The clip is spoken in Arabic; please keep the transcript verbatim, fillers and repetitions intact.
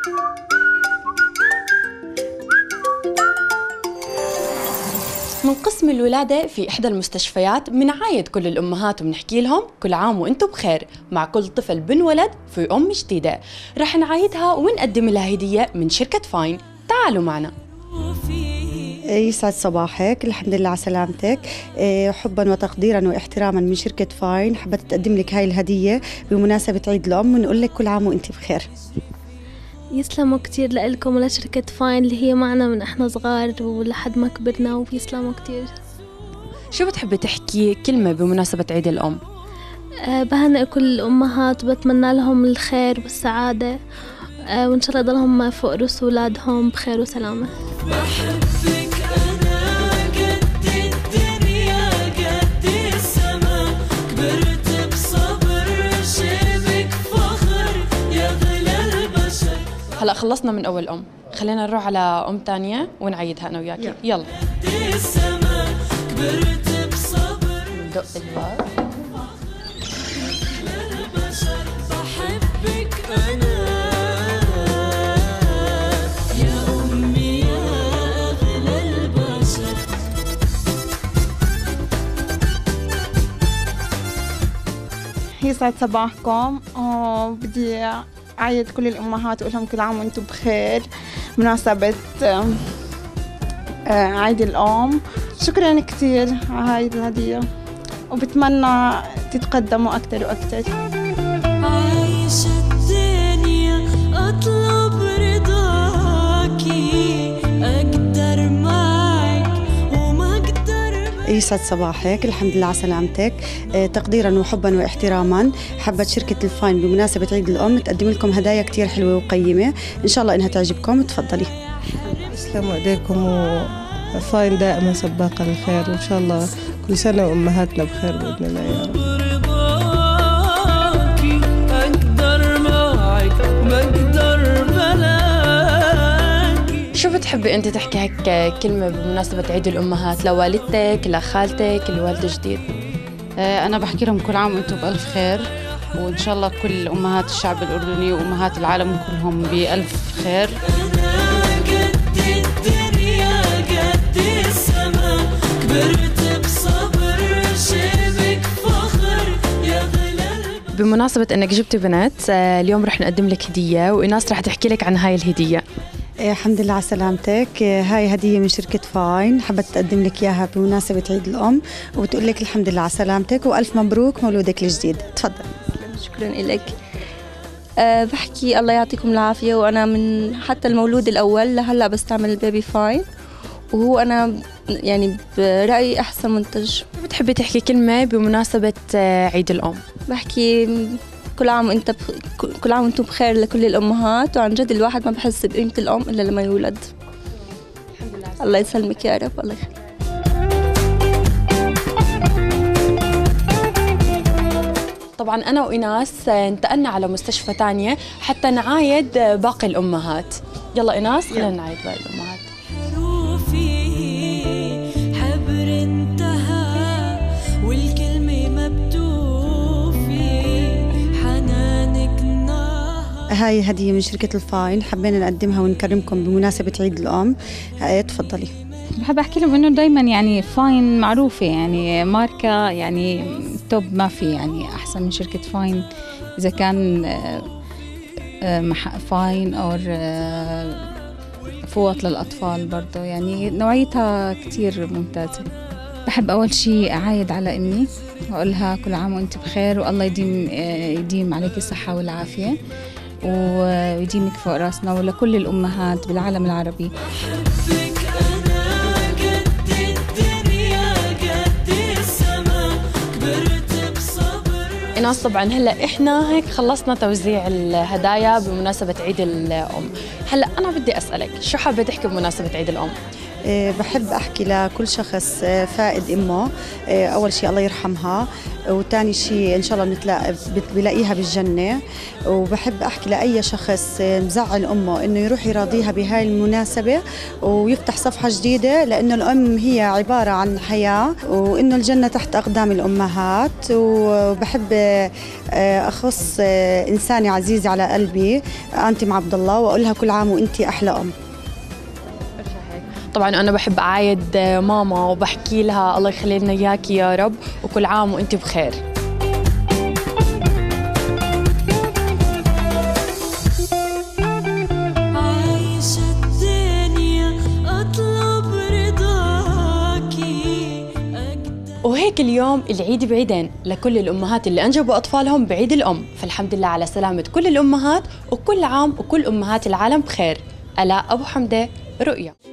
من قسم الولادة في إحدى المستشفيات بنعايد كل الأمهات وبنحكي لهم كل عام وأنتم بخير. مع كل طفل بنولد في أم جديدة رح نعايدها ونقدم لها هدية من شركة فاين. تعالوا معنا. يسعد صباحك، الحمد لله على سلامتك. حبا وتقديرا واحتراما من شركة فاين حبت تقدم لك هاي الهدية بمناسبة عيد الأم ونقول لك كل عام وأنت بخير. يسلموا كتير لكم ولشركة فاين اللي هي معنا من احنا صغار ولحد ما كبرنا، ويسلموا كتير. شو بتحبي تحكي كلمة بمناسبة عيد الأم؟ أه بهنئ كل الأمهات وبتمنى لهم الخير والسعادة، أه وإن شاء الله يضلهم فوق رؤوس أولادهم بخير وسلامة. بحبك أنا قد الدنيا قد السما، كبرت بصبر شبك فخر يا غلا البشر. هلا خلصنا من أول أم، خلينا نروح على أم تانية ونعيدها أنا وياكي. يلا. السما كبرت بصبر ندق الباب. بحبك أنا يا أمي يا أغلى البشر. يسعد صباحكم. بدي أعيد كل الأمهات وأقول لهم كل عام وأنتم بخير مناسبة عيد الأم. شكرا كتير على هاي الهدية وبتمنى تتقدموا أكتر وأكتر. عايشة الدنيا أطلب رضاكي، أقدر معك وما أقدر. يسعد صباحك، الحمد لله على سلامتك. تقديرا وحبا واحتراما حبت شركة الفاين بمناسبة عيد الأم تقدم لكم هدايا كتير حلوة وقيمة، إن شاء الله إنها تعجبكم. تفضلي. يسلموا ايديكم، وفاين دائما سباقة للخير، وإن شاء الله كل سنة وأمهاتنا بخير بإذن الله يا رب. شو بتحبي أنت تحكي هيك كلمة بمناسبة عيد الأمهات لوالدتك لخالتك لوالد جديد؟ أنا بحكي لهم كل عام وأنتم بألف خير، وإن شاء الله كل أمهات الشعب الأردني وأمهات العالم كلهم بألف خير. بمناسبة أنك جبتي بنات، اليوم رح نقدم لك هدية وإيناس رح تحكي لك عن هاي الهدية. الحمد لله على سلامتك. هاي هدية من شركة فاين حبت تقدم لك إياها بمناسبة عيد الأم وبتقول لك الحمد لله على سلامتك وألف مبروك مولودك الجديد. تفضل. شكرا لك. أه بحكي الله يعطيكم العافية، وأنا من حتى المولود الأول لهلا بستعمل البيبي فاين، وهو أنا يعني برأيي أحسن منتج. بتحبي تحكي كلمة بمناسبة عيد الأم؟ بحكي كل عام وانت بخ... كل عام وانتم بخير لكل الأمهات، وعن جد الواحد ما بحس بقيمة الأم إلا لما يولد. الحمد لله. الله يسلمك يا رب. الله يخليك. طبعا أنا وإيناس انتقلنا على مستشفى تانية حتى نعايد باقي الأمهات. يلا إيناس خلينا نعايد باقي الأمهات. حبر انتهى والكلمة مبتوفي حنانك نهى. هاي هدية من شركة الفاين حبينا نقدمها ونكرمكم بمناسبة عيد الأم. تفضلي. بحب أحكي لهم إنه دايما يعني فاين معروفة، يعني ماركة يعني توب، ما في يعني أحسن من شركة فاين، إذا كان فاين أو فوط للأطفال برضو، يعني نوعيتها كتير ممتازة. بحب أول شيء أعايد على أمي وأقولها كل عام وأنت بخير، والله يديم يديم عليك الصحة والعافية ويديمك فوق راسنا ولكل الأمهات بالعالم العربي. إيناس طبعا هلا احنا هيك خلصنا توزيع الهدايا بمناسبة عيد الأم. هلا أنا بدي أسألك شو حابة تحكي بمناسبة عيد الأم؟ بحب أحكي لكل شخص فائد أمه، أول شيء الله يرحمها، وثاني شيء إن شاء الله بنتلاقى بلاقيها بالجنة. وبحب أحكي لأي شخص مزعل أمه إنه يروح يراضيها بهاي المناسبة ويفتح صفحة جديدة، لأنه الأم هي عبارة عن حياة، وإنه الجنة تحت أقدام الأمهات. وبحب أخص إنسانة عزيزة على قلبي أنتي مع عبد الله، وأقولها كل عام وإنتي أحلى أم. طبعا أنا بحب أعايد ماما وبحكي لها الله يخلي لنا إياكي يا رب، وكل عام وإنتي بخير. وهيك اليوم العيد بعيدين لكل الأمهات اللي أنجبوا أطفالهم بعيد الأم، فالحمد لله على سلامة كل الأمهات، وكل عام وكل أمهات العالم بخير. آلاء أبو حمدة، رؤيا.